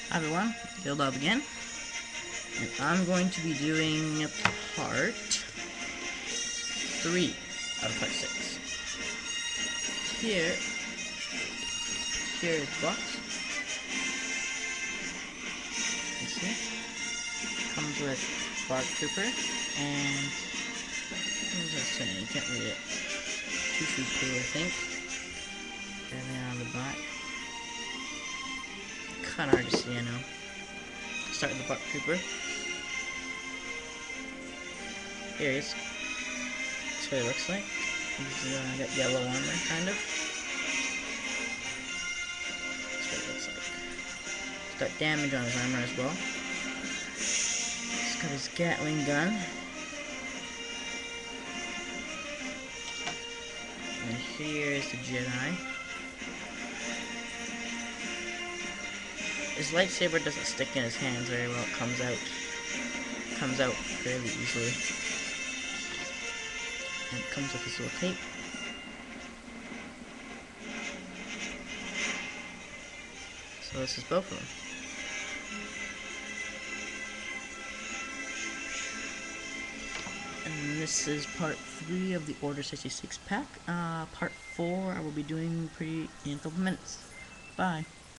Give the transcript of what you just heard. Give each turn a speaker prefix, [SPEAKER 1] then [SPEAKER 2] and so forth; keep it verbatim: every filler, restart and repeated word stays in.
[SPEAKER 1] Hi everyone, Build Up again, and I'm going to be doing part three out of part six. Here, here is the box. You see, comes with Bart Cooper and what does that say? You can't read it. Choo Choo Poo, I think. And then on the back, kind of hard to see, I know. Start with the Bart Cooper. Here he is. That's what it looks like. He's uh, got yellow armor, kind of. That's what it looks like. He's got damage on his armor as well. He's got his Gatling gun. And here is the Jedi. His lightsaber doesn't stick in his hands very well. It comes out, comes out fairly easily. And it comes with this little tape. So this is both of them. And this is part three of the Order sixty-six pack. Uh, part four I will be doing pretty in a couple minutes. Bye.